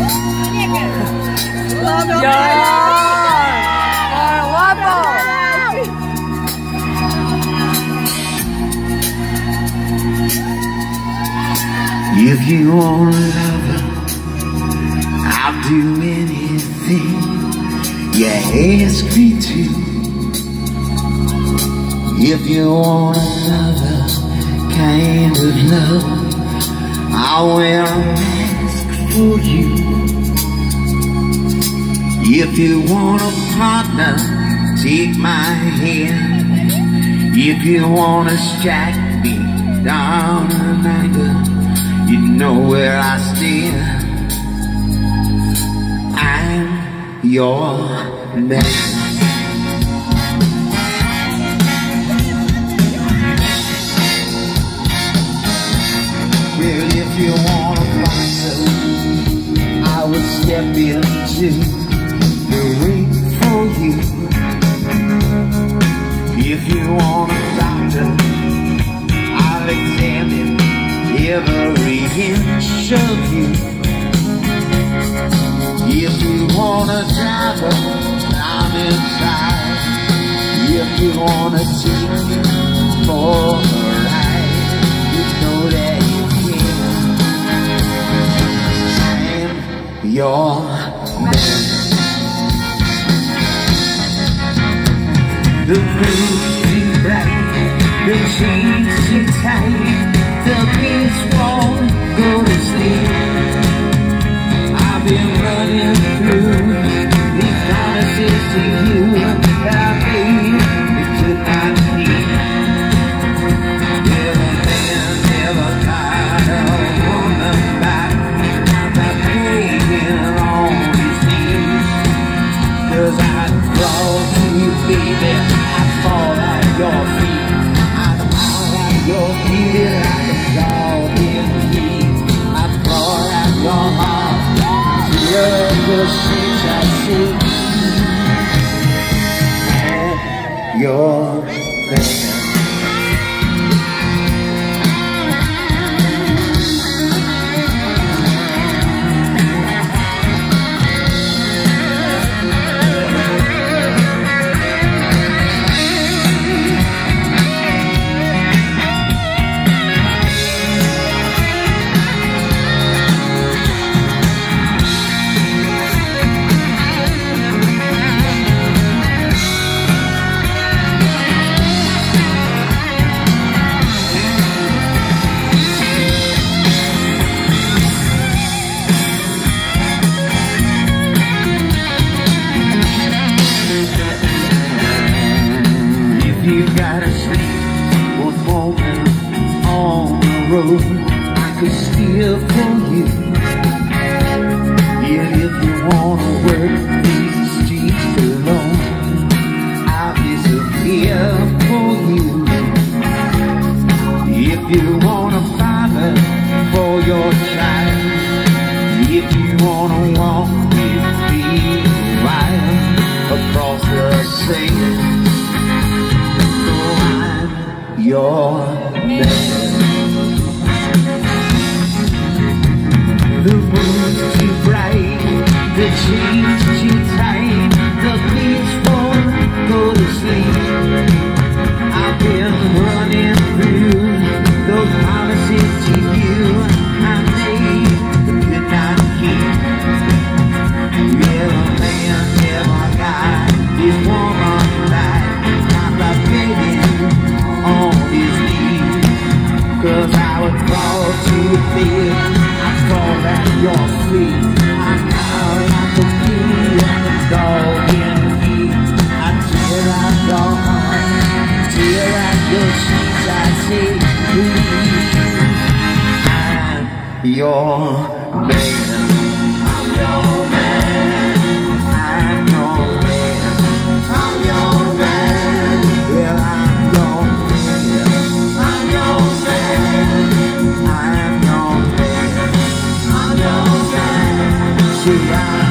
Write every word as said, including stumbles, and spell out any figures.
If you want a lover, I'll do anything you ask me to. If you want another kind of love, I'll wear a mask for you. If you want a partner, take my hand. If you want to strike me down in anger, you know where I stand. I'm your man. Well, if you want a boxer, I would step into the ring for you. If you want a doctor, I'll examine every inch of you. If you want a driver, I'm inside. If you want to take me for a ride, you know that you can. I'm your man. The blues too bright, the chains too tight, the beats won't go to sleep. I've been running through these promises to you that I made you could not keep. Never man, never got a woman back. I'm not paying on his knees, 'cause I crawl to you, baby, I fall at your feet. I fall at your feet like a dog in the heat. I fall at your heart, tear the sheets I see. And your man. You gotta sleep one moment on the road, I could steal for you. Yeah, if you wanna work these streets alone, I'll disappear for you. If you want a father for your child, if you wanna walk with me a while across the sand, your man. The moon's too bright, the chains too tight, the beats won't go to sleep. I've been running through those promises to you I made but could not keep. Never man, never got this woman back. I'm not begging on his knees, 'cause I would fall to your feet. I fall at your feet. I'm out like a kid, a dog in the heat. I tear out your heart, tear out your sheets. I say, please, I'm your man. I'm your man. I'm your man. I'm your man. Well, I'm your I'm your man. I'm your man. I'm your man. See, I